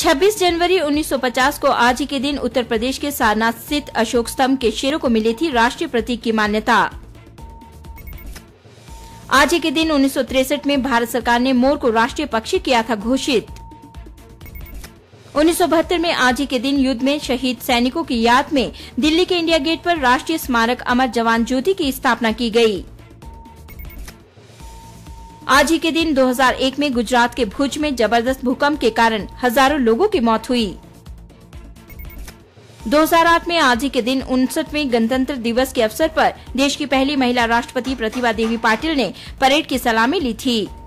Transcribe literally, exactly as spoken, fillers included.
छब्बीस जनवरी उन्नीस सौ पचास को आज ही के दिन उत्तर प्रदेश के सारनाथ स्थित अशोक स्तंभ के शेरों को मिली थी राष्ट्रीय प्रतीक की मान्यता। आज ही के दिन उन्नीस सौ तिरसठ में भारत सरकार ने मोर को राष्ट्रीय पक्षी किया था घोषित। उन्नीस सौ बहत्तर में आज ही के दिन युद्ध में शहीद सैनिकों की याद में दिल्ली के इंडिया गेट पर राष्ट्रीय स्मारक अमर जवान ज्योति की स्थापना की गई। आज ही के दिन दो हज़ार एक में गुजरात के भुज में जबरदस्त भूकंप के कारण हजारों लोगों की मौत हुई। दो हज़ार आठ में आज ही के दिन उनसठवें गणतंत्र दिवस के अवसर पर देश की पहली महिला राष्ट्रपति प्रतिभा देवी पाटिल ने परेड की सलामी ली थी।